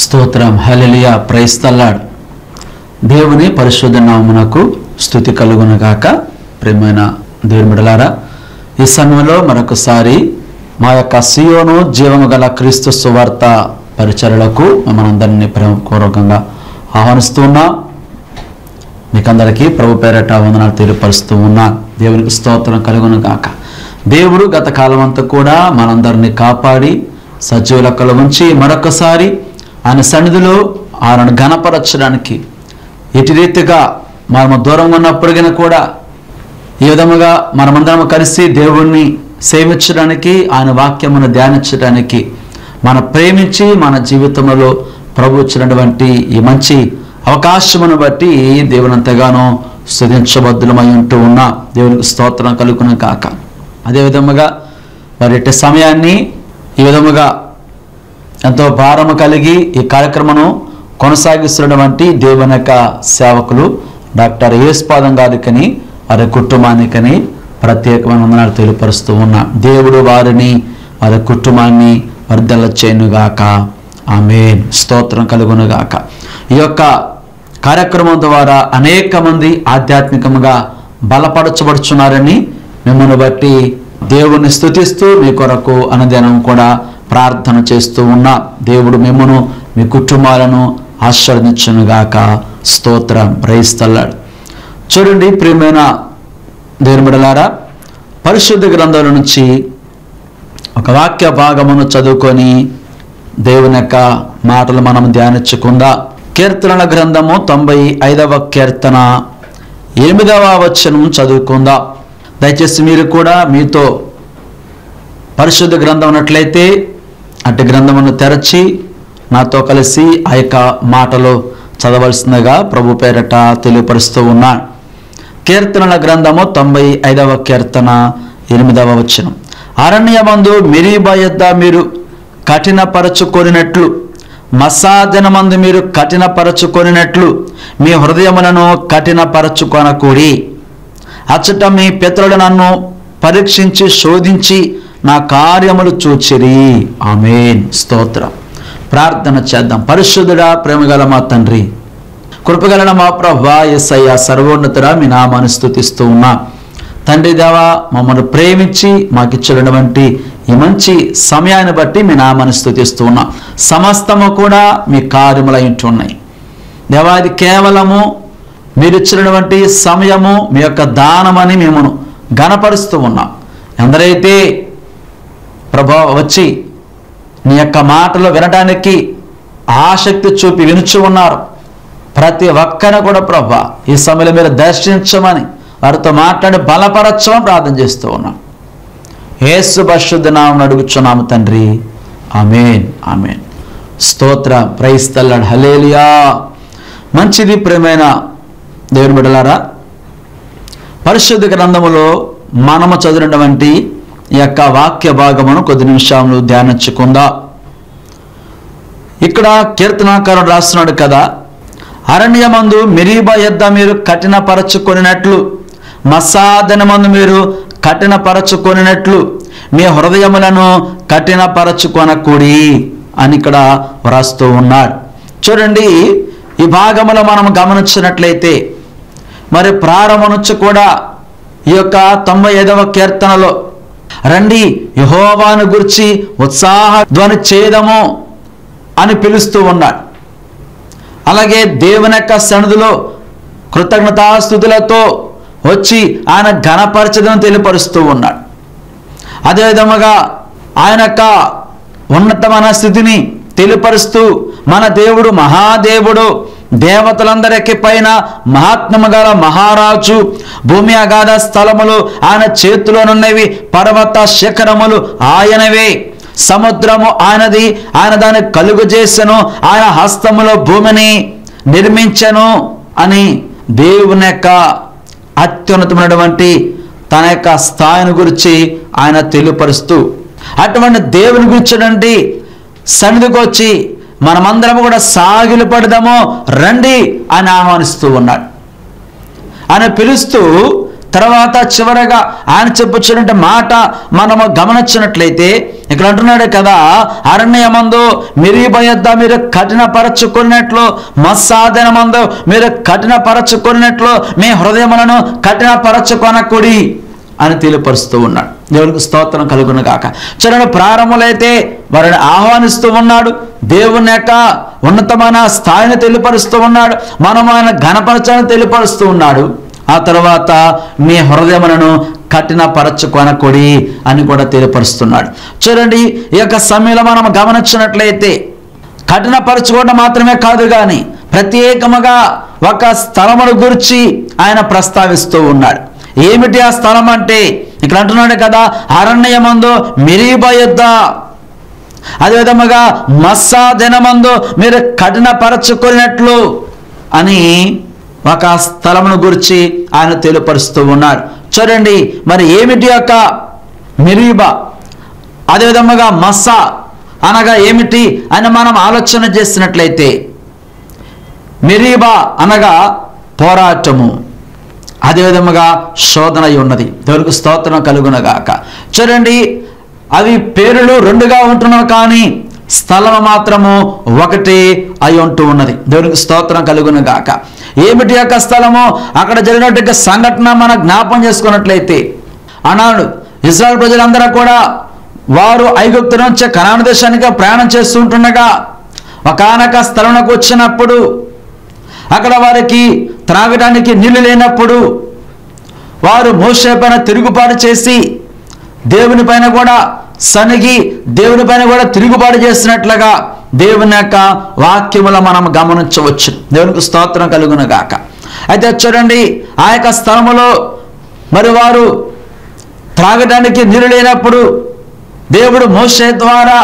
స్తోత్రం. హల్లెలూయా. Praise the lord. దేవుని పరిశుద్ధ నామమునకు స్తుతి కలుగును గాక. ప్రియమైన దేవుని బిడ్డలారా, ఈ సమయంలో మరొకసారి మా యొక్క సియోను జీవము గల క్రీస్తు సువార్త పరిచర్యలకు మనందరినీ ప్రేమపూర్వకంగా ఆహ్వానిస్తూ ఉన్నాం. మీకందరికీ ప్రభు పేరట వందనాలు తెలియపరుస్తూ ఉన్నా. దేవునికి స్తోత్రం కలుగును గాక. దేవుడు గత కాలం అంతా కూడా మనందరినీ కాపాడి సజీవ లెక్కలో ఉంచి మరొకసారి ఆయన సన్నిధిలో ఆయనను ఘనపరచడానికి ఇటు రీతిగా మనము దూరంగా ఉన్నప్పటికీ కూడా ఈ విధముగా మనమందరం కలిసి దేవుణ్ణి సేవించడానికి, ఆయన వాక్యమును ధ్యానించడానికి, మన ప్రేమించి మన జీవితంలో ప్రభు ఇచ్చినటువంటి ఈ మంచి అవకాశమును బట్టి దేవుని ఎంతగానో స్తుతించబద్దులమై ఉంటూ ఉన్నా. దేవునికి స్తోత్రం కలుగును కాక. అదేవిధముగా మరి ఇట్టి సమయాన్ని ఈ విధముగా ఎంతో భారము కలిగి ఈ కార్యక్రమను కొనసాగిస్తున్నటువంటి దేవుని యొక్క సేవకులు డాక్టర్ యేసుపాదం గారికని వారి కుటుంబానికని ప్రత్యేకమైన వందనాలు తెలియపరుస్తూ ఉన్నా. దేవుడు వారిని వారి కుటుంబాన్ని వర్ధల చేయనుగాక. ఆమేన్. స్తోత్రం కలుగునుగాక. ఈ యొక్క కార్యక్రమం ద్వారా అనేక మంది ఆధ్యాత్మికంగా బలపరచబడుచున్నారని మిమ్మల్ని బట్టి దేవుని స్తుతిస్తూ మీ కొరకు అనుదినం కూడా ప్రార్థన చేస్తూ ఉన్నా. దేవుడు మిమ్మను మీ కుటుంబాలను ఆశీర్వదించునుగాక. స్తోత్రం. Praise the lord. చూడండి ప్రియమైన దేవుని బిడ్డలారా, పరిశుద్ధ గ్రంథాల నుంచి ఒక వాక్య భాగమును చదువుకొని దేవుని యొక్క మాటలు మనం ధ్యానించుకుందాం. కీర్తనల గ్రంథము 95వ కీర్తన 8వ వచనం చదువుకుందాం. దయచేసి మీరు కూడా మీతో పరిశుద్ధ గ్రంథం ఉన్నట్లయితే అటు గ్రంథమును తెరచి నాతో కలిసి ఆ యొక్క మాటలు చదవలసిందిగా ప్రభు పేరట తెలియపరుస్తూ ఉన్నాను. కీర్తనల గ్రంథము 95వ కీర్తన 8వ వచనం. అరణ్యమందు మెరీబా యొద్ద మీరు కఠినపరచుకొనినట్లు, మసాజనమందు మీరు కఠినపరచుకొనినట్లు మీ హృదయములను కఠినపరచుకొనకూడి. అచ్చట మీ పితరులు నన్ను పరీక్షించి శోధించి నా కార్యములు చూచిరి. ఆమేన్. స్తోత్రం. ప్రార్థన చేద్దాం. పరిశుద్ధుడా, ప్రేమగల మా తండ్రి, కృపగల మా ప్రభువా యేసయ్య, సర్వోన్నతుడా, మీ నామాన్ని స్తుతిస్తూ ఉన్నా. తండ్రి దేవా, మమ్మల్ని ప్రేమించి మాకు ఇచ్చినటువంటి ఈ మంచి సమయాన్ని బట్టి మీ నామాన్ని స్తుతిస్తూ ఉన్నా. సమస్తము కూడా మీ కార్యములై ఉంటున్నాయి దేవా. ఇది కేవలము మీరు ఇచ్చినటువంటి సమయము, మీ యొక్క దానమని మేము ఘనపరుస్తూ ఉన్నాం. ఎందరైతే ప్రభా వచ్చి నీ యొక్క మాటలు వినడానికి ఆసక్తి చూపి వినుచు ఉన్నారు, ప్రతి ఒక్కరిని కూడా ప్రభా ఈ సమయంలో మీరు దర్శించమని, వారితో మాట్లాడి బలపరచమని ప్రార్థన చేస్తూ ఉన్నాం. యేసు పరిశుద్ధ నామమున అడుగుచున్నాము తండ్రి. ఆమేన్. ఆమేన్. స్తోత్ర. Praise the lord. హల్లెలూయా. మంచిది ప్రియమైన దేవుని బిడ్డలారా, పరిశుద్ధ గ్రంథములో మనము చదివినటువంటి ఈ యొక్క వాక్య భాగమును కొద్ది నిమిషాలు ధ్యానించుకుందాం. ఇక్కడ కీర్తనాకారుడు రాస్తున్నాడు కదా, అరణ్యమందు మెరీబా యొద్ద మీరు కఠినపరచుకొనినట్లు, మసాదనమందు మీరు కఠినపరచుకొనినట్లు మీ హృదయములను కఠినపరచుకొనకూడి అని ఇక్కడ వ్రాస్తూ ఉన్నాడు. చూడండి, ఈ భాగములో మనం గమనించినట్లయితే మరి ప్రారంభం నుంచి కూడా ఈ యొక్క 95వ కీర్తనలో రండి యెహోవాను గురించి ఉత్సాహ ధ్వని చేదము అని పిలుస్తూ ఉన్నాడు. అలాగే దేవుని యొక్క సన్నిధిలో కృతజ్ఞతాస్తుతులతో వచ్చి ఆయన ఘనపరచదని తెలియపరుస్తూ ఉన్నాడు. అదేవిధముగా ఆయన యొక్క ఉన్నతమైన స్థితిని తెలియపరుస్తూ మన దేవుడు మహాదేవుడు, దేవతలందరికీ పైన మహాత్మ్యము గల మహారాజు, భూమి అగాధ స్థలములు ఆయన చేతిలోనున్నవి, పర్వత శిఖరములు ఆయనవే, సముద్రము ఆయనది, ఆయన దాన్ని కలుగజేసెను, ఆయన హస్తములో భూమిని నిర్మించెను అని దేవుని యొక్క అత్యున్నతమైనటువంటి తన యొక్క స్థాయిని గురించి ఆయన తెలియపరుస్తూ, అటువంటి దేవుని గురించి సన్నిధికి వచ్చి మనమందరం కూడా సాగిలు పడదాము రండి అని ఆహ్వానిస్తూ ఉన్నాడు. ఆయన పిలుస్తూ తర్వాత చివరగా ఆయన చెప్పుచున్న మాట మనము గమనించినట్లయితే ఇక్కడ అంటున్నాడు కదా, అరణ్యమందు మెరీబా యొద్ద మీరు కఠినపరచుకున్నట్లు, మస్సా దినమందు మీరు కఠినపరచుకున్నట్లు మీ హృదయములను కఠినపరచుకొనకుడి అని తెలియపరుస్తూ ఉన్నాడు. దేవునికి స్తోత్రం కలుగును గాక. చూడండి, ప్రారంభంలో వారిని ఆహ్వానిస్తూ ఉన్నాడు, దేవుని యొక్క ఉన్నతమైన స్థాయిని తెలియపరుస్తూ ఉన్నాడు, మనం ఆయన ఘనపరచాలని తెలియపరుస్తూ ఉన్నాడు. ఆ తర్వాత మీ హృదయములను కఠినపరచుకొనకుడి అని కూడా తెలియపరుస్తున్నాడు. చూడండి, ఈ యొక్క సమయంలో మనం గమనించినట్లయితే కఠినపరచుకోవడం మాత్రమే కాదు కానీ ప్రత్యేకముగా ఒక స్థలమును గురించి ఆయన ప్రస్తావిస్తూ ఉన్నాడు. ఏమిటి ఆ స్థలం అంటే, ఇక్కడ అంటున్నాడు కదా, అరణ్యమందు మెరీబా యొద్ద, అదేవిధముగా మస్సా దినమందు మీరు కఠినపరచుకున్నట్లు అని ఒక స్థలమును గురించి ఆయన తెలియపరుస్తూ ఉన్నాడు. చూడండి, మరి ఏమిటి యొక్క మెరీబా, అదేవిధముగా మస్సా అనగా ఏమిటి అని మనం ఆలోచన చేసినట్లయితే, మెరీబా అనగా పోరాటము, అదేవిధముగా శోధన ఉన్నది. దేవునికి స్తోత్రం కలుగునగాక. చూడండి, అవి పేరులు రెండుగా ఉంటున్నావు కానీ స్థలం మాత్రము ఒకటి అయి ఉంటూ ఉన్నది. దేవునికి స్తోత్రం కలుగునగాక. ఏమిటి యొక్క స్థలము? అక్కడ జరిగినట్టు సంఘటన మనం జ్ఞాపం చేసుకున్నట్లయితే, ఆనాడు ఇశ్రాయేలు ప్రజలందరూ కూడా వారు ఐగుప్తు నుంచి కనాను దేశానికి ప్రయాణం చేస్తూ ఉంటుండగా ఒకానొక స్థలంలోకి వచ్చినప్పుడు అక్కడ వారికి త్రాగడానికి నీళ్లు లేనప్పుడు వారు మోషే పైన తిరుగుబాటు చేసి దేవుని పైన కూడా సనిగి దేవుని పైన కూడా తిరుగుబాటు చేసినట్లుగా దేవుని యొక్క వాక్యములో మనం గమనించవచ్చు. దేవునికి స్తోత్రం కలుగునగాక. అయితే చూడండి, ఆ యొక్క స్థలములో మరి వారు త్రాగడానికి నీరు లేనప్పుడు దేవుడు మోషే ద్వారా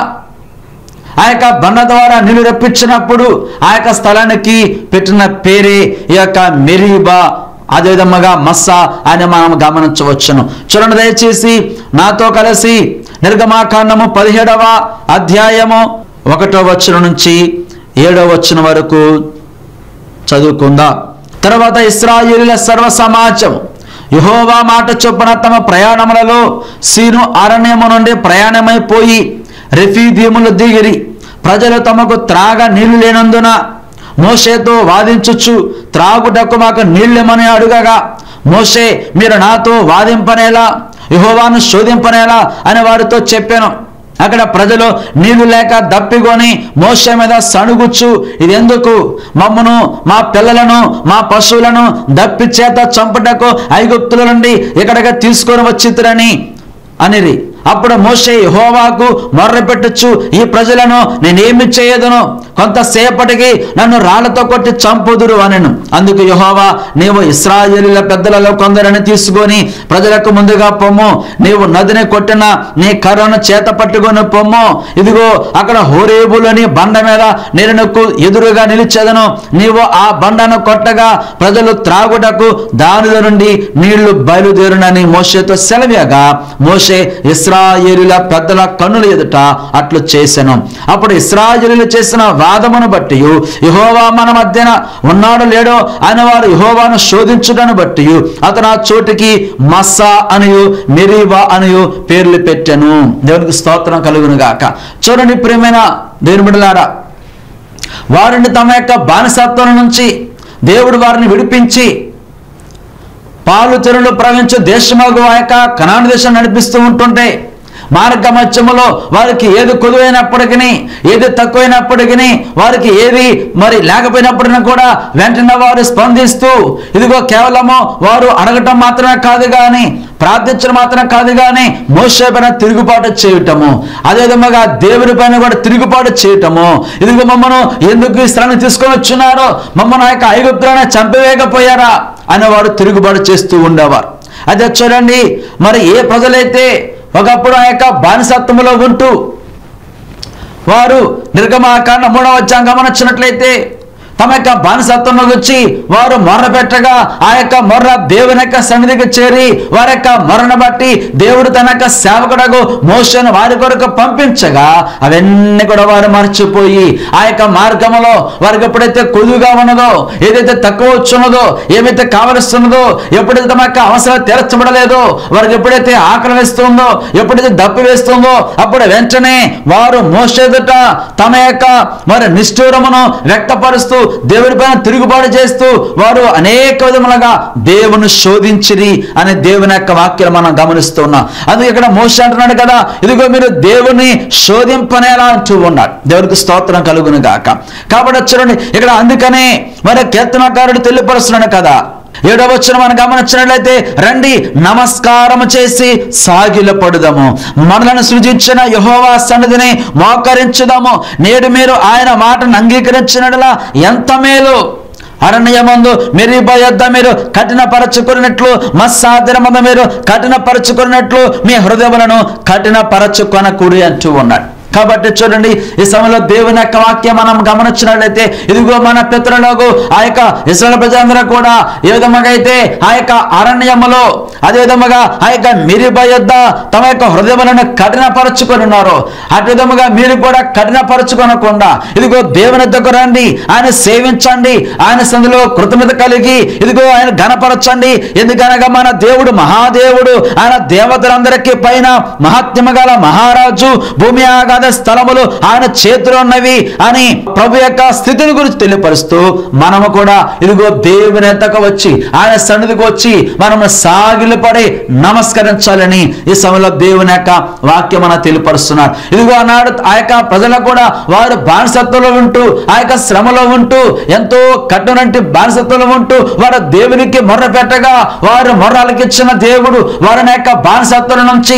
ఆ యొక్క బండ ద్వారా నీళ్లు రప్పించినప్పుడు ఆ యొక్క స్థలానికి పెట్టిన పేరే ఈ యొక్క మెరీబా, అదేవిధముగా మస్సా అని మనం గమనించవచ్చును. చూడండి, దయచేసి నాతో కలిసి నిర్గమాకాండము 17వ అధ్యాయము 1వ వచనం నుంచి 7వ వచనం వరకు చదువుకుందాం. తర్వాత ఇశ్రాయేలీయుల సర్వ సమాజం యెహోవా మాట చొప్పున తమ ప్రయాణములలో సీను అరణ్యము నుండి ప్రయాణమైపోయి రెఫీదీములు దిగిరి. ప్రజలు తమకు త్రాగ నీళ్లు లేనందున మోషేతో వాదించుచు త్రాగుటకు మాకు నీళ్ళేమని అడుగగా, మోషే మీరు నాతో వాదింపనేలా, యెహోవాను శోధింపనేలా అని వారితో చెప్పాను. అక్కడ ప్రజలు నీళ్లు లేక దప్పికొని మోషే మీద సణుగుచ్చు, ఇదెందుకు? మమ్మను మా పిల్లలను మా పశువులను దప్పి చేత చంపుటకు ఐగుప్తుల నుండి ఇక్కడికి తీసుకొని వచ్చితురని అనిరి. అప్పుడు మోషే యెహోవాకు మొర్రపెట్టచ్చు, ఈ ప్రజలను నేనేమి చేయదును, కొంతసేపటికి నన్ను రాళ్లతో కొట్టి చంపుదురు అనెను. అందుకు యెహోవా, నీవు ఇశ్రాయేలీయుల పెద్దలలో కొందరిని తీసుకొని ప్రజలకు ముందుగా పొమ్ము, నీవు నదిని కొట్టిన నీ కర్రను చేత పట్టుకొని పొమ్ము. ఇదిగో అక్కడ హోరేబులోని బండ మీద నేను నీకు ఎదురుగా నిలిచెదను. నీవు ఆ బండను కొట్టగా ప్రజలు త్రాగుటకు దానిలో నుండి నీళ్లు బయలుదేరునని మోషేతో సెలవేయగా, మోషే ఇశ్రాయేలీయుల పెద్దల కన్నుల ఎదుట అట్లు చేసెను. అప్పుడు ఇశ్రాయేలీయులు చేసిన వాదమును బట్టి యెహోవా మన మధ్యన ఉన్నాడో లేడో అని వారు యెహోవాను శోధించుటను బట్టి అతను ఆ చోటికి మస్సా అనియు మెరీబా అనియు పేర్లు పెట్టెను. దేవునికి స్తోత్రం కలుగును గాక. చూడండి ప్రియమైన దేవుని బిడ్డలారా, వారిని తమ యొక్క బానిసత్వం నుంచి దేవుడు వారిని విడిపించి పాలు తెరులు ప్రవహించే దేశమగు ఆ యొక్క కనాను దేశం నడిపిస్తూ ఉంటుంటే మార్గ మధ్యములో వారికి ఏది కొదువైనప్పటికీ ఏది తక్కువైనప్పటికీ వారికి ఏది మరి లేకపోయినప్పటికీ కూడా వెంటనే వారు స్పందిస్తూ, ఇదిగో కేవలము వారు అడగటం మాత్రమే కాదు కానీ ప్రార్థించడం మాత్రమే కాదు కానీ మోషే పైన తిరుగుబాటు చేయటము, అదేవిధంగా దేవుని పైన కూడా తిరుగుబాటు చేయటము. ఇదిగో మమ్మను ఎందుకు ఈ స్థలాన్ని తీసుకొని వచ్చినారో, మమ్మల్ని ఆ యొక్క ఐగుప్తులను చంపివేయకపోయారా అని వారు తిరుగుబాటు చేస్తూ ఉండేవారు. అదే చూడండి, మరి ఏ ప్రజలైతే ఒకప్పుడు ఆ యొక్క బానిసత్వంలో ఉంటూ వారు నిర్గమాకాండ 3వ అధ్యాయం గమనించినట్లయితే తమ యొక్క బానిసత్వం వచ్చి వారు మొర్ర పెట్టగా ఆ యొక్క మొర్ర దేవుని యొక్క సన్నిధికి చేరి వారి యొక్క మొర్రను బట్టి దేవుడు తన యొక్క సేవకుడకు మోషేను వారి కొరకు పంపించగా అవన్నీ కూడా వారు మర్చిపోయి ఆ యొక్క మార్గంలో వారికి ఎప్పుడైతే కొదువుగా ఉన్నదో, ఏదైతే తక్కువ వచ్చున్నదో, ఏమైతే కావలిస్తున్నదో, ఎప్పుడైతే తమ యొక్క అవసరాలు తీర్చబడలేదో, వారికి ఎప్పుడైతే ఆకలి వేస్తుందో, ఎప్పుడైతే దప్పి వేస్తుందో, అప్పుడు వెంటనే వారు మోషే ఎదుట తమ యొక్క మరి నిష్ఠూరమును వ్యక్తపరుస్తూ దేవుని పైన తిరుగుబాటు చేస్తూ వారు అనేక విధములుగా దేవుని శోధించిరి అనే దేవుని యొక్క వాక్యం మనం గమనిస్తున్నాం. అందుకే ఇక్కడ మోషే అంటున్నాడు కదా, ఇదిగో మీరు దేవుని శోధింపనేలా అంటూ ఉన్నాడు. దేవునికి స్తోత్రం కలుగును గాక. కాబట్టి చూడండి ఇక్కడ అందుకనే మరి కీర్తనకారుడు తెలియపరుస్తున్నాడు కదా, 7వ వచనం మనం గమనించినట్లయితే, రండి నమస్కారం చేసి సాగిలపడుదాము, మనలను సృజించిన యెహోవా సన్నిధిని మోకరించుదాము. నేడు మీరు ఆయన మాటను అంగీకరించినట్లా ఎంత మేలు. అరణ్యమందు మెరీబా యొద్ద మీరు కఠినపరచుకున్నట్లు, మత్సాధనమందు మీరు కఠినపరచుకున్నట్లు మీ హృదయములను కఠినపరచుకొనకూడి అంటూ ఉన్నాడు. కాబట్టి చూడండి, ఈ సమయంలో దేవుని యొక్క వాక్యం మనం గమనించినట్లయితే, ఇదిగో మన పితరులకు ఆ యొక్క ఇశ్రాయేలు ప్రజలందరూ కూడా ఏ విధముగా అయితే ఆ యొక్క అరణ్యములో, అదే విధముగా ఆ యొక్క మెరీబా యొద్ద తమ యొక్క హృదయములను కఠినపరచుకొని ఉన్నారో, అటు విధముగా మీరు కూడా కఠినపరచుకొనకుండా ఇదిగో దేవుని దగ్గర రండి, ఆయన సేవించండి, ఆయన సందులో కృతజ్ఞత కలిగి ఇదిగో ఆయన ఘనపరచండి. ఎందుకనగా మన దేవుడు మహాదేవుడు, ఆయన దేవతలందరికీ పైన మహాత్మ్యము గల మహారాజు, భూమి ఆకాశ స్థలములు ఆయన చేతిలో ఉన్నవి అని ప్రభు యొక్క స్థితిని గురించి తెలియపరుస్తూ మనము కూడా ఇదిగో దేవుని ఎద్దకు వచ్చి ఆయన సన్నిధికి వచ్చి మనము సాగిలపడి నమస్కరించాలని ఈ సమయంలో దేవుని యొక్క వాక్యం మనం తెలియపరుస్తున్నారు. ఇదిగో అన్నాడు ఆ యొక్క ప్రజలకు కూడా వారు బానిసత్వంలో ఉంటూ ఆ యొక్క శ్రమలో ఉంటూ ఎంతో కఠినంటి బానిసత్వంలో ఉంటూ వారు దేవునికి మొర్ర పెట్టగా వారు మొర్రలకిచ్చిన దేవుడు వారిని యొక్క బానిసత్వం నుంచి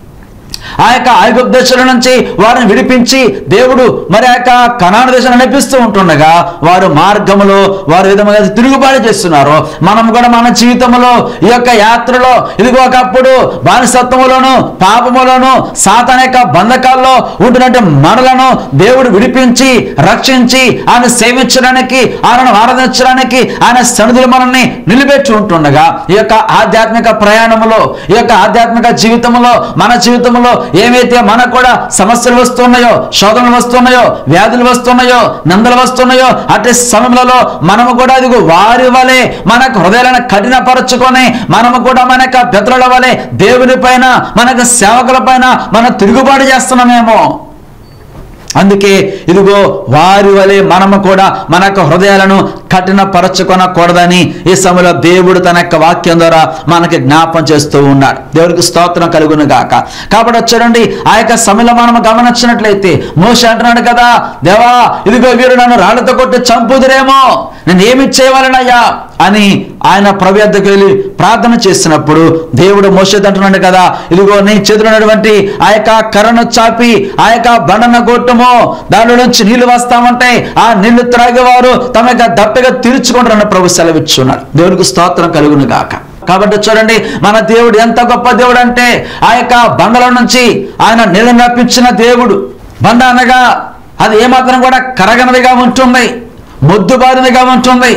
ఆ యొక్క ఐగుప్తు దేశం నుంచి వారిని విడిపించి దేవుడు మరి ఆ యొక్క కనాను దేశాన్ని నడిపిస్తూ ఉంటుండగా వారు మార్గంలో వారు విధంగా తిరుగుబాటు చేస్తున్నారు. మనం కూడా మన జీవితంలో ఈ యొక్క యాత్రలో ఇదిగో ఒకప్పుడు బానిసత్వములోను పాపములోను సాతాను యొక్క బంధకాల్లో ఉంటున్నట్టు మనలను దేవుడు విడిపించి రక్షించి ఆయన సేవించడానికి, ఆయనను ఆరాధించడానికి ఆయన సన్నిధిలో మనల్ని నిలబెట్టి ఉంటుండగా ఈ యొక్క ఆధ్యాత్మిక ప్రయాణంలో, ఈ యొక్క ఆధ్యాత్మిక జీవితంలో, మన జీవితంలో ఏమైతే మనకు కూడా సమస్యలు వస్తున్నాయో, శోధనలు వస్తున్నాయో, వ్యాధులు వస్తున్నాయో, నిందలు వస్తున్నాయో, అటు సమయంలో మనము కూడా ఇదిగో వారి వలె మనకు హృదయాలను కఠినపరచుకొని మనము కూడా మన యొక్క పితరుల వలె దేవుని పైన, మనకు సేవకుల పైన మనం తిరుగుబాటు చేస్తున్నామేమో. అందుకే ఇదిగో వారి వలె మనము కూడా మన యొక్క హృదయాలను కఠినపరచుకొనకూడదని ఈ సమయంలో దేవుడు తన యొక్క వాక్యం ద్వారా మనకి జ్ఞాపం చేస్తూ ఉన్నాడు. దేవుడికి స్తోత్రం కలుగును గాక. కాబట్టి చూడండి, ఆ యొక్క సమయంలో మనం గమనించినట్లయితే మోషే అంటున్నాడు కదా, దేవా ఇదిగో వీరు నన్ను రాళ్లతో కొట్టి చంపుదురేమో, నేను ఏమి చేయవాలనయ్యా అని ఆయన ప్రభు యొద్దకు వెళ్ళి ప్రార్థన చేసినప్పుడు దేవుడు మోషేతో అంటున్నాడు కదా, ఇదిగో నీ చేతిలో ఉన్నటువంటి ఆ యొక్క కర్రను చాపి ఆ యొక్క బండను కొట్టుము, దానిలో నుంచి నీళ్లు వస్తామంటే ఆ నీళ్లు త్రాగేవారు తమ యొక్క దప్పిగా తీర్చుకుంటారని ప్రభు సెలవిచ్చున్నాడు. దేవునికి స్తోత్రం కలుగును గాక. కాబట్టి చూడండి, మన దేవుడు ఎంత గొప్ప దేవుడు అంటే ఆ యొక్క బండలో నుంచి ఆయన నీళ్ళను రప్పించిన దేవుడు. బండ అనగా అది ఏమాత్రం కూడా కరగనదిగా ఉంటుంది, మొద్దుబారినదిగా ఉంటుంది.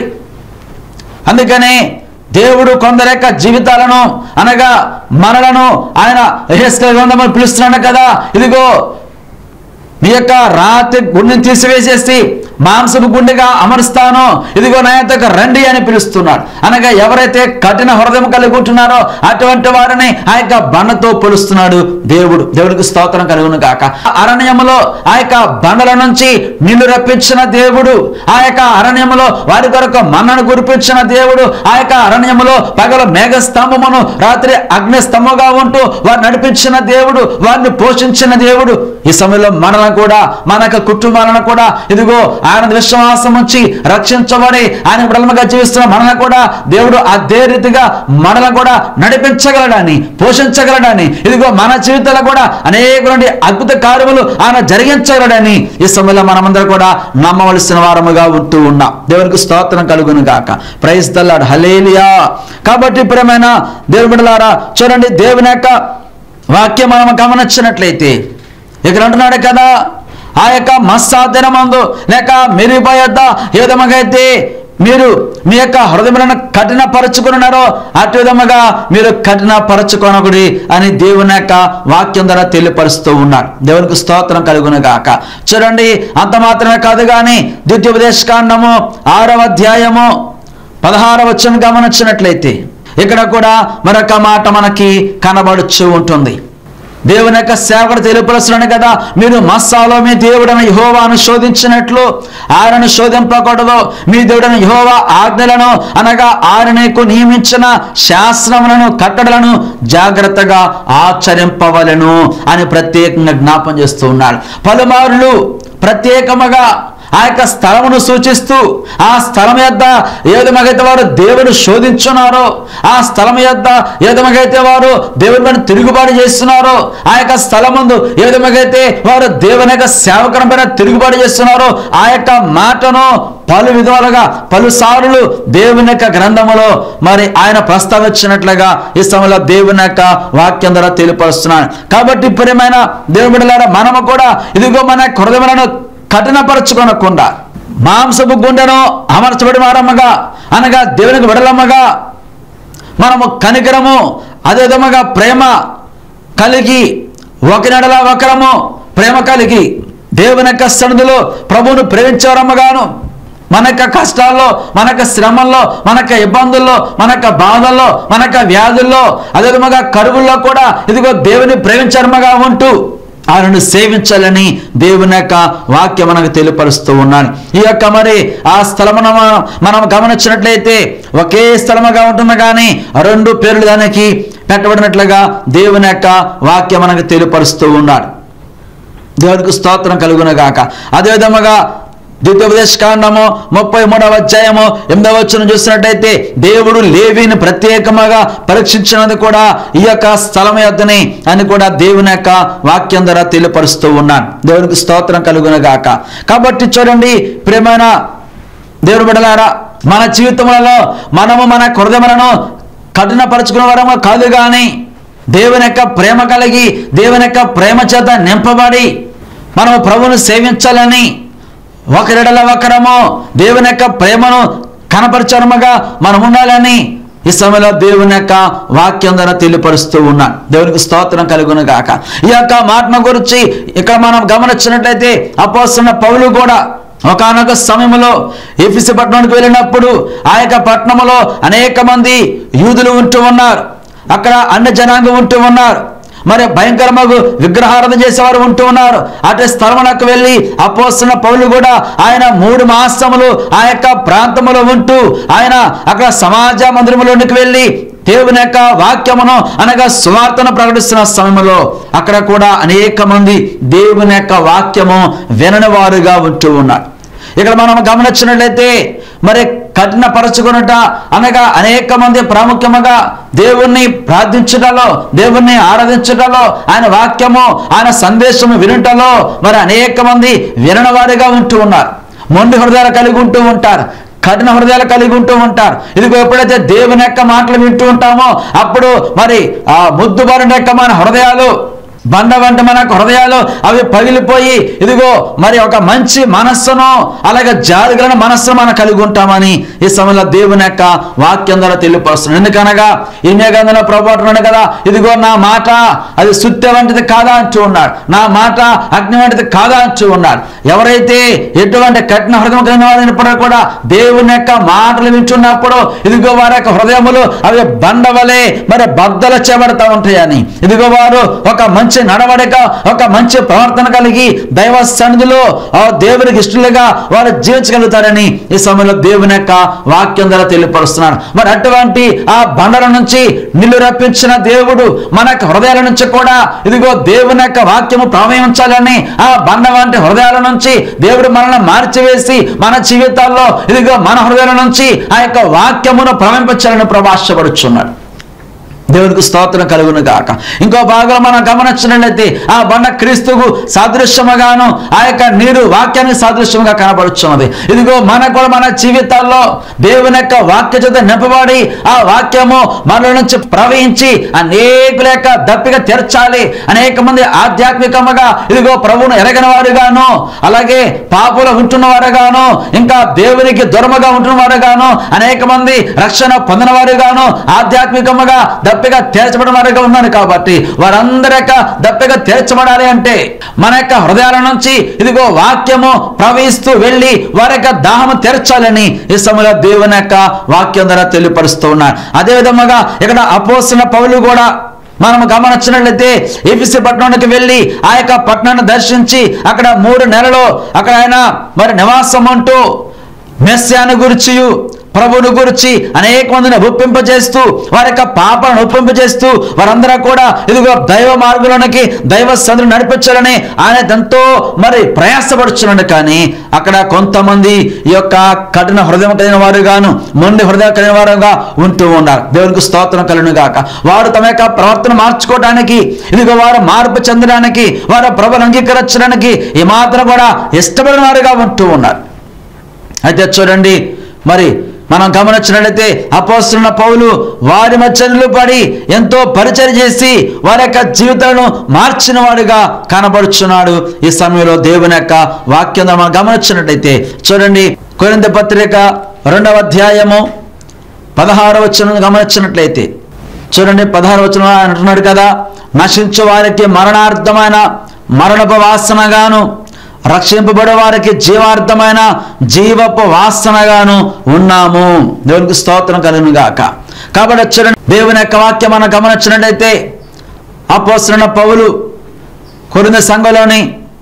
అందుకనే దేవుడు కొందరి యొక్క జీవితాలను అనగా మనలను ఆయన యెహెజ్కేలు గ్రంథంలో పిలుస్తున్నాడు కదా, ఇదిగో నీ యొక్క రాతి గుండెని తీసివేసేసి మాంసపు గుండెగా అమరుస్తాను, ఇదిగో నా యొక్క రండి అని పిలుస్తున్నాడు. అనగా ఎవరైతే కఠిన హృదయం కలిగి ఉంటున్నారో అటువంటి వారిని ఆ యొక్క బండతో పిలుస్తున్నాడు దేవుడు. దేవుడికి స్తోత్రం కలుగును గాక. అరణ్యములో ఆ యొక్క బండల నుంచి నీళ్లు రప్పించిన దేవుడు, ఆ యొక్క అరణ్యములో వారి కొరకు మన్నను కురిపించిన దేవుడు, ఆ యొక్క అరణ్యములో పగలు మేఘ స్తంభమును రాత్రి అగ్ని స్తంభముగా ఉంటూ వారిని నడిపించిన దేవుడు, వారిని పోషించిన దేవుడు. ఈ సమయంలో మనలను కూడా, మన యొక్క కుటుంబాలను కూడా ఇదిగో ఆయన విశ్వాసం ఉంచి రక్షించబడి ఆయన బిడ్డలుగా జీవిస్తున్న మనల్ని కూడా దేవుడు అదే రీతిగా మనల్ని కూడా నడిపించగలడని, పోషించగలడని, ఇదిగో మన జీవితంలో కూడా అనేక అద్భుత కార్యములు ఆయన జరిగించగలడని ఈ సమయంలో మనమందరం కూడా నమ్మవలసిన వారముగా ఉంటూ ఉన్నాం. దేవునికి స్తోత్రం కలుగును గాక. ప్రైజ్ ది లార్డ్, హల్లెలూయా. కాబట్టి ప్రియమైన దేవుని బిడ్డలారా చూడండి, దేవుని యొక్క వాక్యం మనం గమనించినట్లయితే ఇక్కడ అంటున్నాడు కదా, ఆ యొక్క మస్సా దినమందు లేక మెరీబా యొద్ద ఏ విధముగా అయితే మీరు మీ యొక్క హృదయములను కఠినపరచుకున్నారో అటు విధముగా మీరు కఠినపరచుకొనకుడి అని దేవుని యొక్క వాక్యం ద్వారా తెలియపరుస్తూ ఉన్నాడు. దేవునికి స్తోత్రం కలుగును గాక. చూడండి, అంత మాత్రమే కాదు కానీ ద్వితీయోపదేశకాండము 6వ అధ్యాయము 16వ వచనం గమనించినట్లయితే ఇక్కడ కూడా మరొక మాట మనకి కనబడుచు ఉంటుంది. దేవుని యొక్క సేవకుడు తెలియపరుస్తున్నాడు కదా, మీరు మస్సాలో మీ దేవుడైన యెహోవాను శోధించినట్లు ఆయనను శోధింపకూడదు. మీ దేవుడైన యెహోవా ఆజ్ఞలను అనగా ఆయన నీకు నియమించిన శాస్త్రములను కట్టడలను జాగ్రత్తగా ఆచరింపవలెను అని ప్రత్యేకంగా జ్ఞాపం చేస్తూ ఉన్నాడు. పలుమార్లు ప్రత్యేకముగా ఆ యొక్క స్థలమును సూచిస్తూ ఆ స్థలం యొద్ద ఏ విధమైతే వారు దేవుని శోధించున్నారో, ఆ స్థలం యొద్ద ఏ విధమైతే వారు దేవుని పైన తిరుగుబాటు చేస్తున్నారో, ఆ యొక్క స్థలం ముందు ఏ విధమైతే వారు దేవుని యొక్క సేవకుని పైన తిరుగుబాటు చేస్తున్నారో ఆ యొక్క మాటను పలు విధాలుగా పలుసార్లు దేవుని యొక్క గ్రంథములో మరి ఆయన ప్రస్తావించినట్లుగా ఈ సమయంలో దేవుని యొక్క వాక్యం ద్వారా తెలియపరుస్తున్నాడు. కాబట్టి ప్రియమైన దేవుని బిడ్డలారా, మనము కూడా ఇదిగో మన హృదయములను కఠినపరచుకొనకుండా మాంసపు గుండెను అమర్చబడి వారమ్మగా అనగా దేవునికి విడలమ్మగా మనము కనికరము అదే విధముగా ప్రేమ కలిగి ఒకనెడల ఒకరము ప్రేమ కలిగి దేవుని యొక్క సన్నిధిలో ప్రభువును ప్రేమించేవారమ్మగాను మన యొక్క కష్టాల్లో, మన యొక్క శ్రమల్లో, మన యొక్క ఇబ్బందుల్లో, మన యొక్క బాధల్లో, మన యొక్క వ్యాధుల్లో అదే విధముగా కరువుల్లో కూడా ఇదిగో దేవుని ప్రేమించరమ్మగా ఉంటూ ఆయనను సేవించాలని దేవుని యొక్క వాక్యం మనకు తెలియపరుస్తూ ఉన్నాను. ఈ యొక్క మరి ఆ స్థలమును మనం గమనించినట్లయితే ఒకే స్థలముగా ఉంటుంది కానీ 2 పేర్లు దానికి పెట్టబడినట్లుగా దేవుని యొక్క వాక్యం మనకు తెలియపరుస్తూ ఉన్నాడు. దేవునికి స్తోత్రం కలుగును గాక. అదే విధముగా ద్వితీయోపదేశకాండము 33వ అధ్యాయము 8వ వచనం చూసినట్టయితే దేవుడు లేవీని ప్రత్యేకముగా పరీక్షించినది కూడా ఈ యొక్క స్థలం యొద్దనే అని కూడా దేవుని యొక్క వాక్యం ద్వారా తెలియపరుస్తూ ఉన్నాను. దేవునికి స్తోత్రం కలుగును గాక. కాబట్టి చూడండి ప్రియమైన దేవుని బిడ్డలారా, మన జీవితంలో మనము మన హృదయములను కఠినపరుచుకునే వారము కాదు కానీ దేవుని యొక్క ప్రేమ కలిగి దేవుని యొక్క ప్రేమ చేత నింపబడి మనము ప్రభువును సేవించాలని ఒకరిడల ఒకరము దేవుని యొక్క ప్రేమను కనపరచరముగా మనం ఉండాలని ఈ సమయంలో దేవుని యొక్క వాక్యం ద్వారా తెలియపరుస్తూ ఉన్నాను. దేవునికి స్తోత్రం కలుగును గాక. ఈ యొక్క మాటను గురించి ఇక్కడ మనం గమనించినట్లయితే అపోస్తలుడైన పౌలు కూడా ఒకానొక సమయంలో ఎఫెసు పట్టణానికి వెళ్ళినప్పుడు ఆ యొక్క పట్టణంలో అనేక మంది యూదులు ఉంటూ ఉన్నారు, అక్కడ అన్ని జనాంగం ఉంటూ ఉన్నారు, మరి భయంకరమగు విగ్రహారాధన చేసేవారు ఉంటూ ఉన్నారు. అటు స్థలమునకు వెళ్ళి అపోస్తలుడైన పౌలు కూడా ఆయన 3 మాసములు ఆ యొక్క ప్రాంతములో ఉంటూ ఆయన అక్కడ సమాజ మందిరములోనికి వెళ్ళి దేవుని యొక్క వాక్యమును అనగా సువార్తను ప్రకటిస్తున్న సమయంలో అక్కడ కూడా అనేక మంది దేవుని యొక్క వాక్యము వినని వారుగా ఉంటూ ఉన్నారు. ఇక్కడ మనం గమనించినట్లయితే మరి కఠినపరచుకున్నట అనగా అనేక మంది ప్రాముఖ్యముగా దేవుణ్ణి ప్రార్థించటలో, దేవుణ్ణి ఆరాధించటలో, ఆయన వాక్యము ఆయన సందేశము వినటలో మరి అనేక మంది వినని వారిగా ఉంటూ ఉన్నారు. మొండి హృదయాలు కలిగి ఉంటూ ఉంటారు, కఠిన హృదయాలు కలిగి ఉంటూ ఉంటారు. ఇదిగో ఎప్పుడైతే దేవుని యొక్క మాటలు వింటూ ఉంటామో అప్పుడు మరి ఆ ముద్దుబారిన యొక్క మన హృదయాలు బండ వంటి మన హృదయాలు అవి పగిలిపోయి ఇదిగో మరి ఒక మంచి మనస్సును అలాగే జాలిగల మనస్సును మనం కలిగి ఉంటామని ఈ సమయంలో దేవుని యొక్క వాక్యం ద్వారా తెలియపరుస్తున్నాడు. ఎందుకనగా ఈ మేఘంలో ప్రభువు అంటున్నాడు కదా, ఇదిగో నా మాట అది సుత్తి వంటిది కాదా అంటూ ఉన్నాడు, నా మాట అగ్ని వంటిది కాదా అంటూ ఉన్నాడు. ఎవరైతే ఎటువంటి కఠిన హృదయం కలిగిన వారినప్పుడు కూడా దేవుని యొక్క మాటలు వింటున్నప్పుడు ఇదిగో వారి యొక్క హృదయములు అవి బండ వలె మరి బద్దలు చేయబడతా ఉంటాయని, ఇదిగో వారు ఒక మంచి నడవడిక ఒక మంచి ప్రవర్తన కలిగి దైవ సన్నిధిలో దేవునికి ఇష్టలుగా వారు జీవించగలుగుతారని ఈ సమయంలో దేవుని యొక్క వాక్యం ద్వారా తెలియపరుస్తున్నాడు. మరి అటువంటి ఆ బండల నుంచి నిల్లు రప్పించిన దేవుడు మన హృదయాల నుంచి కూడా ఇదిగో దేవుని యొక్క వాక్యము ప్రవహించాలని ఆ బండ వంటి హృదయాల నుంచి దేవుడు మనల్ని మార్చివేసి మన జీవితాల్లో ఇదిగో మన హృదయాల నుంచి ఆ యొక్క వాక్యమును ప్రవహించాలని ప్రభాషపడుచున్నాడు. దేవునికి స్తోత్రం కలుగును గాక. ఇంకో భాగంలో మనం గమనించినట్లయితే ఆ బండ క్రీస్తుకు సాదృశ్యముగాను ఆ యొక్క నీరు వాక్యానికి సాదృశ్యముగా కనబడుచున్నది. ఇదిగో మనకు కూడా మన జీవితాల్లో దేవుని యొక్క వాక్య చేత నింపబడి ఆ వాక్యము మనలో నుంచి ప్రవహించి అనేకుల యొక్క దప్పిక తీర్చాలి. అనేక మంది ఆధ్యాత్మికముగా ఇదిగో ప్రభువును ఎరగని వారుగాను, అలాగే పాపులు ఉంటున్న వారుగాను, ఇంకా దేవునికి దూరముగా ఉంటున్న వారుగాను, అనేక మంది రక్షణ పొందిన వారుగాను, ఆధ్యాత్మికముగా దప్పిగా తీర్చబడిన వారుగా ఉన్నారు. కాబట్టి వారందరి యొక్క దప్పిగా తీర్చబడాలి అంటే మన యొక్క హృదయాల నుంచి ఇదిగో వాక్యము ప్రవహిస్తూ వెళ్ళి వారి యొక్క దాహము తీర్చాలని ఈ సమయంలో దేవుని యొక్క వాక్యం ద్వారా తెలియపరుస్తూ ఉన్నారు. అదే విధముగా ఇక్కడ అపోస్తలుడైన పౌలు కూడా మనం గమనించినట్లయితే ఎఫెసు పట్టణానికి వెళ్ళి ఆ యొక్క పట్టణాన్ని దర్శించి అక్కడ 3 నెలలు అక్కడ ఆయన మరి నివాసం అంటూ మెస్సియాను గురించి ప్రభువును గురించి అనేక మందిని ఒప్పింపజేస్తూ వారి యొక్క పాపాలను ఒప్పింపజేస్తూ వారందరూ కూడా ఇదిగో దైవ మార్గంలోనికి దైవ సందులు నడిపించాలని ఆయన ఎంతో మరి ప్రయాసపడుచున్నాడు. కానీ అక్కడ కొంతమంది ఈ యొక్క కఠిన హృదయం కలిగిన వారుగాను మొండి హృదయం కలిగిన వారుగా ఉంటూ ఉన్నారు. దేవునికి స్తోత్రం కలుగును గాక. వారు తమ యొక్క ప్రవర్తన మార్చుకోవడానికి ఇదిగో వారు మార్పు చెందడానికి వారు ప్రభువును అంగీకరించడానికి ఏమాత్రం కూడా ఇష్టపడిన వారుగా ఉంటూ ఉన్నారు. అయితే చూడండి, మరి మనం గమనించినట్లయితే అపోస్తలుడైన పౌలు వారి మధ్య నిలబడి ఎంతో పరిచర్య చేసి వారి యొక్క జీవితాలను మార్చిన వాడుగా కనబడుచున్నాడు. ఈ సమయంలో దేవుని యొక్క వాక్యం మనం గమనించినట్లయితే చూడండి, కొరింథీ పత్రిక 2వ అధ్యాయము 16వ వచనం గమనించినట్లయితే చూడండి, 16వ వచనం అంటున్నాడు కదా, నశించు వారికి మరణార్థమైన మరణపు వాసనగాను రక్షింపబడే వారికి జీవార్థమైన జీవపు వాసనగాను ఉన్నాము. దేవునికి స్తోత్రం కలుగును గాక. కాబట్టి చూడండి, దేవుని యొక్క వాక్యం మనం గమనించినట్లయితే అపోస్తలుడైన పౌలు కొరింథీ సంఘంలోని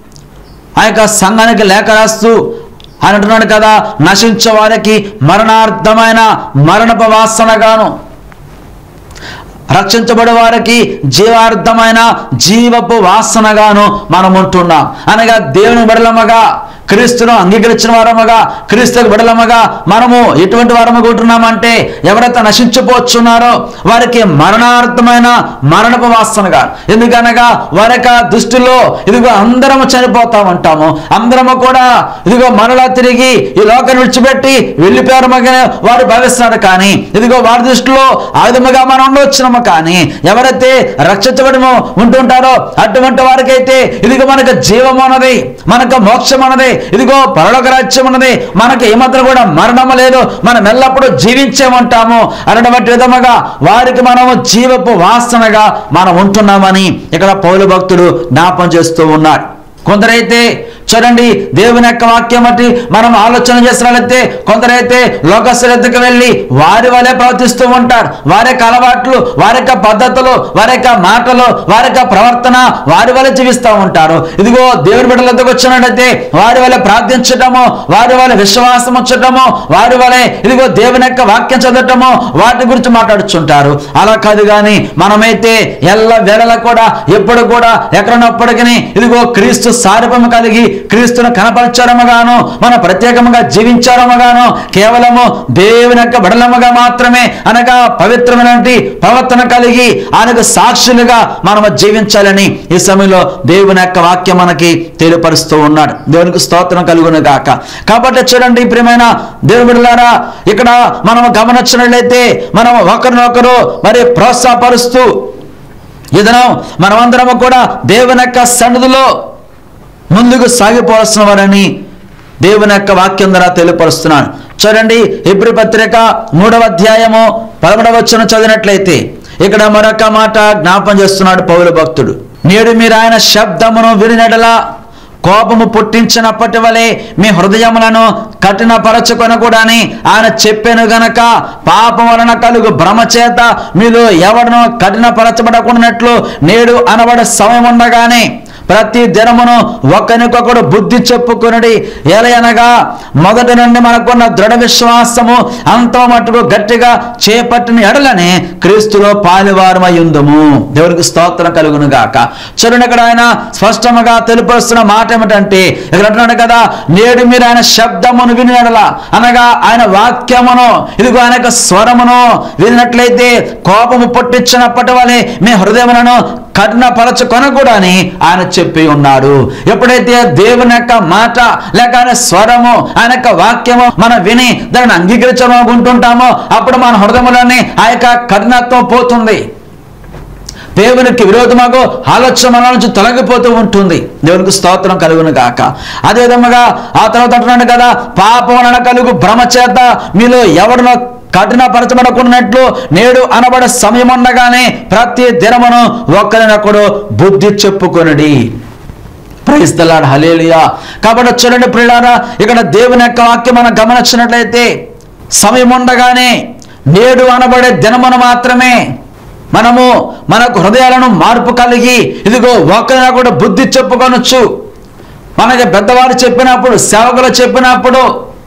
ఆ యొక్క సంఘానికి లేఖ రాస్తూ ఆయన అంటున్నాడు కదా, నశించే వారికి మరణార్థమైన మరణపు వాసనగాను రక్షించబడే వారికి జీవార్థమైన జీవపు వాసనగాను మనం ఉంటున్నాం. అనగా దేవుని బిడ్డలముగా క్రీస్తును అంగీకరించిన వారముగా క్రీస్తుకు బిడ్డలముగా మనము ఎటువంటి వారముగా ఉంటున్నామంటే ఎవరైతే నశించిపోతున్నారో వారికి మరణార్థమైన మరణపు వాసనగా. ఎందుకనగా వారి యొక్క దృష్టిలో ఇదిగో అందరము చనిపోతా ఉంటాము, అందరము కూడా ఇదిగో మరలా తిరిగి ఈ లోకాన్ని విడిచిపెట్టి వెళ్ళిపోయారముగా వారు భావిస్తున్నారు. కానీ ఇదిగో వారి దృష్టిలో ఆ విధముగా మనం ఉండవచ్చున్నాము. కానీ ఎవరైతే రక్షించబడి ఉంటుంటారో అటువంటి వారికైతే ఇదిగో మనకు జీవం అన్నది, మనకు మోక్షం అన్నది, ఇదిగో పరలోక రాజ్యం ఉన్నది, మనకు ఏమాత్రం కూడా మరణము లేదు, మనం ఎల్లప్పుడూ జీవించేమంటాము. అన్నటువంటి విధముగా వారికి మనము జీవపు వాసనగా మనం ఉంటున్నామని ఇక్కడ పౌలు భక్తుడు జ్ఞాపం చేస్తూ ఉన్నాడు. కొందరైతే చూడండి, దేవుని యొక్క వాక్యం బట్టి మనం ఆలోచన చేసినట్లయితే కొందరైతే లోకశ్రద్ధకు వెళ్ళి వారి వలె ప్రవర్తిస్తూ ఉంటారు. వారి యొక్క అలవాట్లు, వారి యొక్క పద్ధతులు, వారి యొక్క మాటలు, వారి యొక్క ప్రవర్తన వారి వలె జీవిస్తూ ఉంటారు. ఇదిగో దేవుని బిడ్డల వద్దకు వచ్చినట్లయితే వారి వలె ప్రార్థించటము, వారి వలె విశ్వాసం ఉంచటము, వారి వలె ఇదిగో దేవుని యొక్క వాక్యం చదవటము, వాటి గురించి మాట్లాడుచుంటారు. అలా కాదు. కానీ మనమైతే ఎల్ల వేళలా కూడా ఎప్పుడు కూడా ఎక్కడనప్పటికీ ఇదిగో క్రీస్తు సారూప్యము కలిగి క్రీస్తును కనపరచడముగాను మనం ప్రత్యేకముగా జీవించడముగాను కేవలము దేవుని యొక్క బిడ్డలముగా మాత్రమే అనగా పవిత్రమైన ప్రవర్తన కలిగి ఆయనకు సాక్షులుగా మనము జీవించాలని ఈ సమయంలో దేవుని యొక్క వాక్యం మనకి తెలియపరుస్తూ ఉన్నాడు. దేవునికి స్తోత్రం కలుగును గాక. కాబట్టి చూడండి ప్రియమైన దేవుని బిడ్డలారా, ఇక్కడ మనము గమనించినట్లయితే మనం ఒకరినొకరు మరి ప్రోత్సాహపరుస్తూ ఇదనం మనమందరము కూడా దేవుని యొక్క సన్నిధిలో ముందుకు సాగిపోవాల్సిన వారని దేవుని యొక్క వాక్యం ద్వారా తెలియపరుస్తున్నాను. చూడండి, హెబ్రీ పత్రిక 3వ అధ్యాయము 11వ వచనం చదివినట్లయితే ఇక్కడ మరొక మాట జ్ఞాపం చేస్తున్నాడు పౌలు భక్తుడు. నేడు మీరు ఆయన శబ్దమును వినినడలా కోపము పుట్టించినప్పటి వలె మీ హృదయములను కఠినపరచుకొనకూడని ఆయన చెప్పాను గనక పాపం వలన కలుగు భ్రమ చేత మీలో ఎవడనో కఠినపరచబడకున్నట్లు నేడు అనబడే సమయం ఉండగానే ప్రతి దినమును ఒకరికొకడు బుద్ధి చెప్పుకొనుడి. ఎలయనగా మొదటి నుండి మనకున్న దృఢ విశ్వాసము అంత మట్టుకు గట్టిగా చేపట్టిన ఎడలనే క్రీస్తులో పాలువారమయ్యుందుము. దేవునికి స్తోత్రం కలుగును గాక. చూడండి, ఇక్కడ ఆయన స్పష్టంగా తెలుపరుస్తున్న మాట ఏమిటంటే, ఇక్కడ అంటున్నాడు కదా, నేడు మీరు ఆయన శబ్దమును వినినడల, అనగా ఆయన వాక్యమును, ఇదిగో ఆయన యొక్క స్వరమును వినినట్లయితే కోపము పుట్టించినప్పటి వలె మీ హృదయములను కఠినపరచుకొనకూడని ఆయన చెప్పి ఉన్నాడు. ఎప్పుడైతే దేవుని యొక్క మాట లేక ఆయన స్వరము, ఆయన యొక్క వాక్యము మనం విని దాన్ని అంగీకరించాలనుకుంటుంటామో అప్పుడు మన హృదయంలోనే ఆ యొక్క కఠినత్వం పోతుంది. దేవునికి విరోధముగా ఆలోచన మన నుంచి తొలగిపోతూ ఉంటుంది. దేవునికి స్తోత్రం కలుగును గాక. అదే విధముగా ఆ తర్వాత అంటున్నాడు కదా, పాపం వలన కలుగు భ్రమ చేత మీలో ఎవరినో కఠినపరచబడకున్నట్లు నేడు అనబడే సమయం ఉండగానే ప్రతి దినమును ఒకరినొకడు బుద్ధి చెప్పుకొనుడి. ప్రైజ్ ది లార్డ్, హల్లెలూయా. కాబట్టి చూడండి ప్రియులారా, ఇక్కడ దేవుని యొక్క వాక్యం మనం గమనించినట్లయితే సమయం ఉండగానే నేడు అనబడే దినమును మాత్రమే మనకు హృదయాలను మార్పు కలిగి ఇదిగో ఒకరినొకడు బుద్ధి చెప్పుకొనొచ్చు. మనకి పెద్దవారు చెప్పినప్పుడు, సేవకులు చెప్పినప్పుడు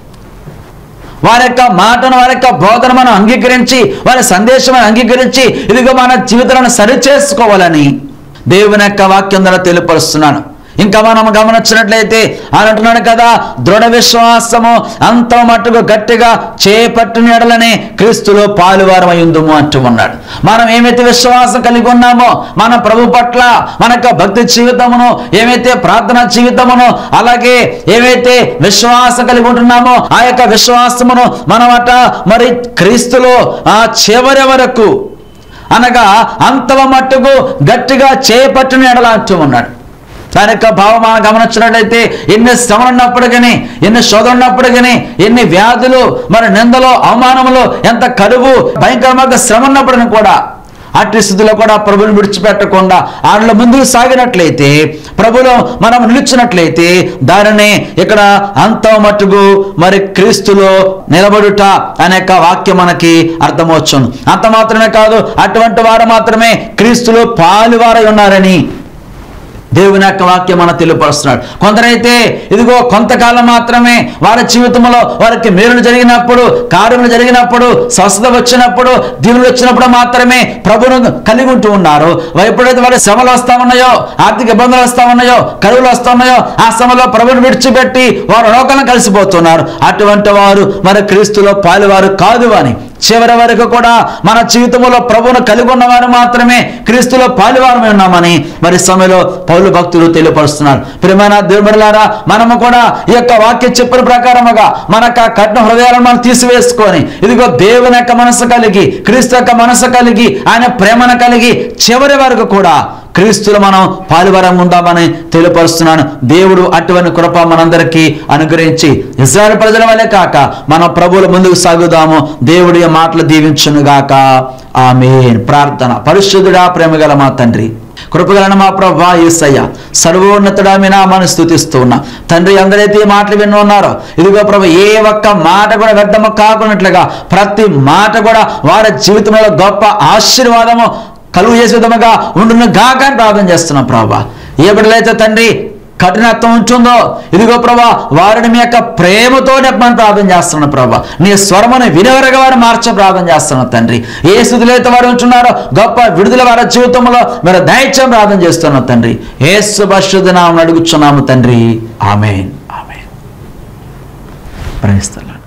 వారి యొక్క మాటను, వారి యొక్క బోధన మనం అంగీకరించి, వారి సందేశం అంగీకరించి ఇదిగో మన జీవితాలను సరిచేసుకోవాలని దేవుని యొక్క వాక్యం ద్వారా తెలియపరుస్తున్నాను. ఇంకా మనం గమనించినట్లయితే ఆయన అంటున్నాడు కదా, దృఢ విశ్వాసము అంత మట్టుకు గట్టిగా చేపట్టిన ఎడలనే క్రీస్తులో పాలువారమయ్యుందుము అంటూ ఉన్నాడు. మనం ఏమైతే విశ్వాసం కలిగి ఉన్నామో మన ప్రభు పట్ల, మన యొక్క భక్తి జీవితమును, ఏమైతే ప్రార్థనా జీవితమును, అలాగే ఏమైతే విశ్వాసం కలిగి ఉంటున్నామో ఆ యొక్క విశ్వాసమును మనమట మరి క్రీస్తులో ఆ చివరి వరకు, అనగా అంతవ మట్టుకు గట్టిగా చేపట్టిన ఎడల అంటూ ఉన్నాడు. దాని యొక్క భావం మనం గమనించినట్లయితే ఎన్ని శ్రమలు ఉన్నప్పుడు కానీ, ఎన్ని శోధనలు ఉన్నప్పుడు కానీ, ఎన్ని వ్యాధులు, మరి నిందలు, అవమానములు, ఎంత కరువు, భయంకరమైన శ్రమ ఉన్నప్పుడు కూడా అట్టి స్థితిలో కూడా ప్రభువుని విడిచిపెట్టకుండా ఆయనలో ముందుకు సాగినట్లయితే, ప్రభులో మనం నిలిచినట్లయితే దానిని ఇక్కడ అంత మట్టుకు మరి క్రీస్తులో నిలబడుట అనే యొక్క వాక్యం మనకి అర్థమవుతుంది. అంత మాత్రమే కాదు, అటువంటి వారు మాత్రమే క్రీస్తులో పాలువారై ఉన్నారని దేవుని యొక్క వాక్యం మనం తెలియపరుస్తున్నాడు. కొందరైతే ఇదిగో కొంతకాలం మాత్రమే వారి జీవితంలో వారికి మేలులు జరిగినప్పుడు, కార్యములు జరిగినప్పుడు, స్వస్థత వచ్చినప్పుడు, దీవులు వచ్చినప్పుడు మాత్రమే ప్రభువును కలిగి ఉంటూ ఉన్నారు. ఎప్పుడైతే వారి శ్రమలు వస్తా ఉన్నాయో, ఆర్థిక ఇబ్బందులు వస్తా ఉన్నాయో, కరువులు వస్తా ఉన్నాయో ఆ సమయంలో ప్రభువును విడిచిపెట్టి వారు లోకంలో కలిసిపోతున్నారు. అటువంటి వారు మరి క్రీస్తులో పాలువారు కాదు అని చివరి వరకు కూడా మన జీవితంలో ప్రభువును కలిగి ఉన్నవారు మాత్రమే క్రీస్తులో పాలువారమై ఉన్నామని మరి సమయంలో పౌలు భక్తులు తెలియపరుస్తున్నారు. ప్రియమైన దేవుని బిడ్డలారా, మనము కూడా ఈ యొక్క వాక్యం చెప్పిన ప్రకారముగా మన కఠిన హృదయాలను మనం తీసివేసుకొని ఇదిగో దేవుని యొక్క మనసు కలిగి, క్రీస్తు యొక్క మనసు కలిగి, ఆయన ప్రేమను కలిగి చివరి వరకు కూడా క్రీస్తులు మనం పాలువారం ఉందామని తెలియపరుస్తున్నాను. దేవుడు అటువంటి కృప మనందరికీ అనుగ్రహించి ఇశ్రాయేలు ప్రజల వలె కాక మనం ప్రభువుల ముందుకు సాగుదాము. దేవుడి మాటలు దీవించునుగాక. ఆమేన్. ప్రార్థన. పరిశుద్ధుడా, ప్రేమగల మా తండ్రి, కృపగలన మా ప్రభువా యేసయ్య, సర్వోన్నతుడా మీ నామాన్ని స్తుతిస్తూ ఉన్నా తండ్రి. అందరైతే ఈ మాటలు విని ఉన్నారో ఇదిగో ప్రభు, ఏ ఒక్క మాట కూడా వ్యర్థము కాకున్నట్లుగా ప్రతి మాట కూడా వారి జీవితంలో గొప్ప ఆశీర్వాదము కలుగు చేసే విధముగా ఉండును గాక అని ప్రార్థన చేస్తున్నాం ప్రభా. ఏ బిడ్డలైతే తండ్రి కఠినత్వం ఉంటుందో ఇదిగో ప్రభా, వారిని మీ యొక్క ప్రేమతో నెప్పమని ప్రార్థన చేస్తున్నాను ప్రభా. నీ స్వరమును వినవరగా వారు ప్రార్థన చేస్తున్నాను తండ్రి. ఏ స్థితిలో అయితే వారు ఉంటున్నారో గొప్ప విడుదల వారి జీవితంలో మీరు దయచేసి ప్రార్థన చేస్తున్నాం తండ్రి. యేసు పరిశుద్ధ నామమున అడుగుచున్నాము తండ్రి. ఆమేన్. ఆమేన్. Praise the lord.